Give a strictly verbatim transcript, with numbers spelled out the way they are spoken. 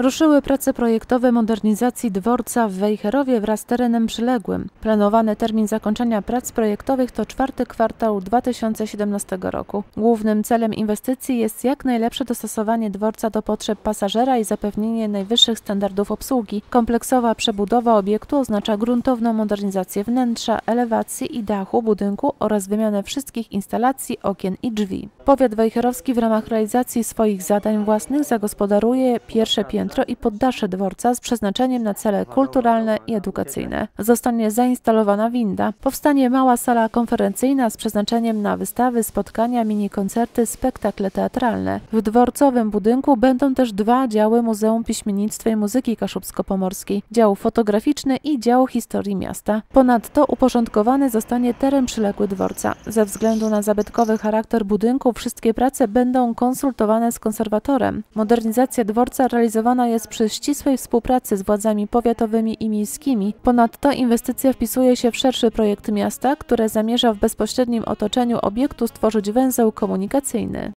Ruszyły prace projektowe modernizacji dworca w Wejherowie wraz z terenem przyległym. Planowany termin zakończenia prac projektowych to czwarty kwartał dwa tysiące siedemnastego roku. Głównym celem inwestycji jest jak najlepsze dostosowanie dworca do potrzeb pasażera i zapewnienie najwyższych standardów obsługi. Kompleksowa przebudowa obiektu oznacza gruntowną modernizację wnętrza, elewacji i dachu budynku oraz wymianę wszystkich instalacji, okien i drzwi. Powiat wejherowski w ramach realizacji swoich zadań własnych zagospodaruje pierwsze piętro i poddasze dworca z przeznaczeniem na cele kulturalne i edukacyjne. Zostanie zainstalowana winda. Powstanie mała sala konferencyjna z przeznaczeniem na wystawy, spotkania, mini-koncerty, spektakle teatralne. W dworcowym budynku będą też dwa działy Muzeum Piśmiennictwa i Muzyki Kaszubsko-Pomorskiej, dział fotograficzny i dział historii miasta. Ponadto uporządkowany zostanie teren przyległy dworca. Ze względu na zabytkowy charakter budynku wszystkie prace będą konsultowane z konserwatorem. Modernizacja dworca realizowana jest przy ścisłej współpracy z władzami powiatowymi i miejskimi. Ponadto inwestycja wpisuje się w szerszy projekt miasta, które zamierza w bezpośrednim otoczeniu obiektu stworzyć węzeł komunikacyjny.